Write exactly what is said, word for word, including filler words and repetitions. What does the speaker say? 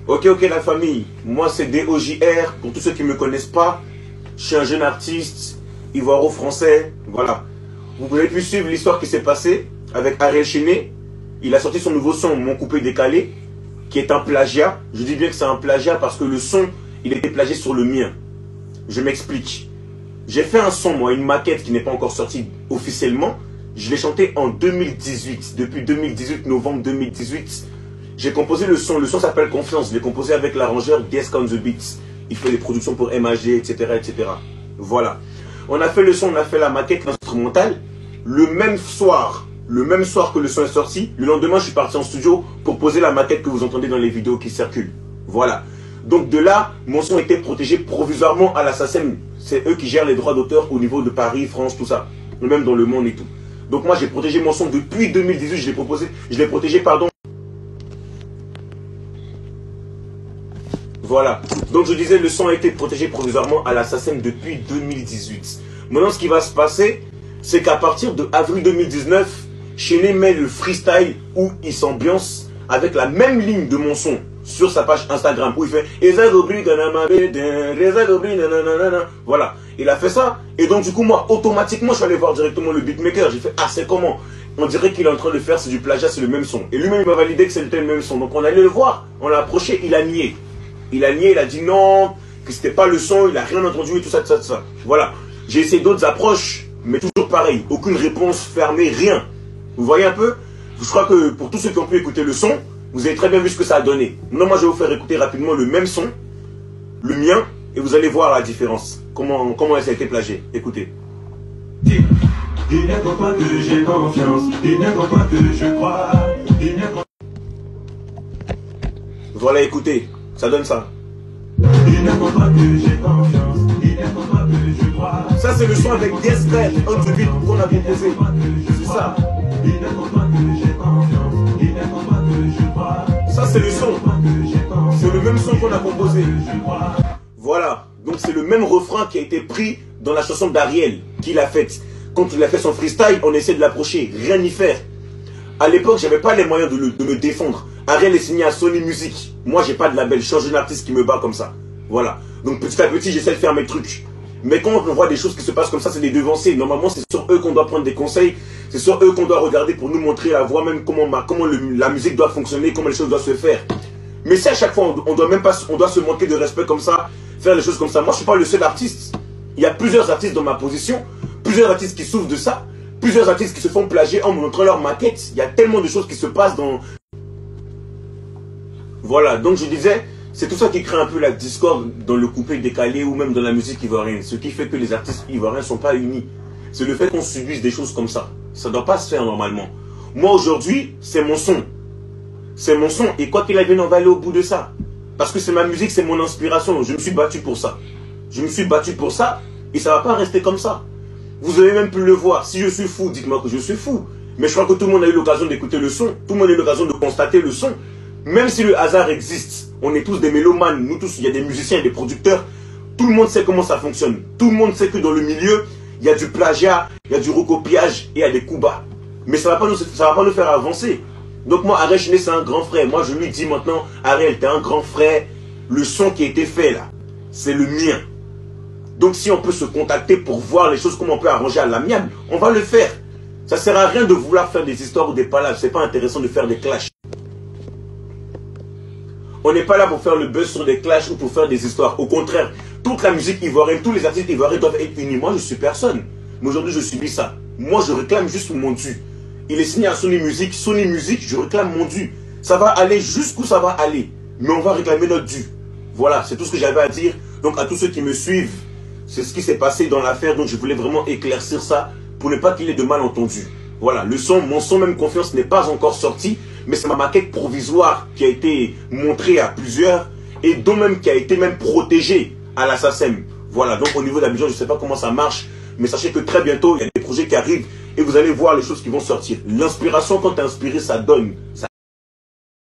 Ok, ok la famille, moi c'est D O J R, pour tous ceux qui ne me connaissent pas, je suis un jeune artiste, ivoiro-français, voilà. Vous avez pu suivre l'histoire qui s'est passée avec Ariel Chené. Il a sorti son nouveau son, Mon coupé décalé, qui est un plagiat. Je dis bien que c'est un plagiat parce que le son, il était plagié sur le mien. Je m'explique. J'ai fait un son, moi, une maquette qui n'est pas encore sortie officiellement. Je l'ai chanté en deux mille dix-huit, depuis deux mille dix-huit, novembre deux mille dix-huit. J'ai composé le son, le son s'appelle Confiance. Je l'ai composé avec l'arrangeur Guest on the Beats. Il fait les productions pour M A G, et cetera, et cetera. Voilà. On a fait le son, on a fait la maquette instrumentale. Le même soir, le même soir que le son est sorti, le lendemain, je suis parti en studio pour poser la maquette que vous entendez dans les vidéos qui circulent. Voilà. Donc de là, mon son était protégé provisoirement à la S A C E M. C'est eux qui gèrent les droits d'auteur au niveau de Paris, France, tout ça. Même dans le monde et tout. Donc moi, j'ai protégé mon son depuis deux mille dix-huit. Je l'ai proposé, je l'ai protégé, pardon. Voilà. Donc je disais, le son a été protégé provisoirement à la S A C E M depuis deux mille dix-huit. Maintenant, ce qui va se passer, c'est qu'à partir de avril deux mille dix-neuf, Chené met le freestyle où il s'ambiance avec la même ligne de mon son sur sa page Instagram où il fait voilà, il a fait ça et donc du coup moi automatiquement je suis allé voir directement le beatmaker. J'ai fait ah c'est comment, on dirait qu'il est en train de faire, c'est du plagiat, c'est le même son, et lui-même il m'a validé que c'était le même son. Donc on allait le voir, on l'a approché, il a nié, il a nié, il a dit non, que c'était pas le son, il a rien entendu et tout ça, tout ça, tout ça. Voilà, j'ai essayé d'autres approches mais toujours pareil, aucune réponse fermée, rien. Vous voyez un peu? Je crois que pour tous ceux qui ont pu écouter le son, vous avez très bien vu ce que ça a donné. Maintenant, moi, je vais vous faire écouter rapidement le même son, le mien, et vous allez voir la différence. Comment, comment ça a été plagié. Écoutez. Il ne faut pas que j'ai confiance, il ne faut pas que je crois, il ne faut... Voilà, écoutez, ça donne ça. Il ne faut pas que j'ai confiance, il ne faut pas que je crois. Ça, c'est le son avec Guest on the Beat qu'on a composé. C'est ça. Il ne faut pas que j'ai confiance, il ne faut pas que je crois. Ça, c'est le son. C'est le même son qu'on a composé. Voilà. Donc, c'est le même refrain qui a été pris dans la chanson d'Ariel qu'il a faite. Quand il a fait son freestyle, on essaie de l'approcher. Rien n'y faire. À l'époque, j'avais pas les moyens de, le, de me défendre. Ariel est signé à Sony Music. Moi, j'ai pas de label. Je suis un jeune artiste qui me bat comme ça. Voilà. Donc, petit à petit, j'essaie de faire mes trucs. Mais quand on voit des choses qui se passent comme ça, c'est des devancés. Normalement, c'est sur eux qu'on doit prendre des conseils. C'est sur eux qu'on doit regarder pour nous montrer la voie, même comment, comment le, la musique doit fonctionner, comment les choses doivent se faire. Mais si à chaque fois, on, on doit même pas, on doit se manquer de respect comme ça, faire les choses comme ça. Moi, je suis pas le seul artiste. Il y a plusieurs artistes dans ma position, plusieurs artistes qui souffrent de ça, plusieurs artistes qui se font plagier en montrant leur maquette. Il y a tellement de choses qui se passent dans... Voilà, donc je disais... C'est tout ça qui crée un peu la discorde dans le coupé décalé ou même dans la musique ivoirienne. Ce qui fait que les artistes ivoiriens ne sont pas unis. C'est le fait qu'on subisse des choses comme ça. Ça ne doit pas se faire normalement. Moi aujourd'hui, c'est mon son. C'est mon son. Et quoi qu'il advienne, on va aller au bout de ça. Parce que c'est ma musique, c'est mon inspiration. Je me suis battu pour ça. Je me suis battu pour ça. Et ça ne va pas rester comme ça. Vous avez même pu le voir. Si je suis fou, dites-moi que je suis fou. Mais je crois que tout le monde a eu l'occasion d'écouter le son. Tout le monde a eu l'occasion de constater le son. Même si le hasard existe, on est tous des mélomanes, nous tous, il y a des musiciens, il y a des producteurs, tout le monde sait comment ça fonctionne. Tout le monde sait que dans le milieu, il y a du plagiat, il y a du recopiage et il y a des coups bas. Mais ça ne va pas nous, ça va pas nous faire avancer. Donc moi, Ariel Chené, c'est un grand frère. Moi, je lui dis maintenant, Ariel, t'es un grand frère. Le son qui a été fait là, c'est le mien. Donc si on peut se contacter pour voir les choses, comment on peut arranger à l'amiable, on va le faire. Ça ne sert à rien de vouloir faire des histoires ou des palabres. C'est pas intéressant de faire des clashs. On n'est pas là pour faire le buzz sur des clashs ou pour faire des histoires. Au contraire, toute la musique ivoirienne, tous les artistes ivoiriens doivent être unis. Moi, je suis personne. Mais aujourd'hui, je subis ça. Moi, je réclame juste mon dû. Il est signé à Sony Music. Sony Music, je réclame mon dû. Ça va aller jusqu'où ça va aller. Mais on va réclamer notre dû. Voilà, c'est tout ce que j'avais à dire. Donc, à tous ceux qui me suivent, c'est ce qui s'est passé dans l'affaire. Donc, je voulais vraiment éclaircir ça pour ne pas qu'il y ait de malentendus. Voilà, le son, mon son même Confiance n'est pas encore sorti. Mais c'est ma maquette provisoire qui a été montrée à plusieurs et dont même qui a été même protégée à la S A C E M. Voilà, donc au niveau d'Abidjan, je ne sais pas comment ça marche, mais sachez que très bientôt, il y a des projets qui arrivent et vous allez voir les choses qui vont sortir. L'inspiration, quand tu es inspiré, ça donne. Ça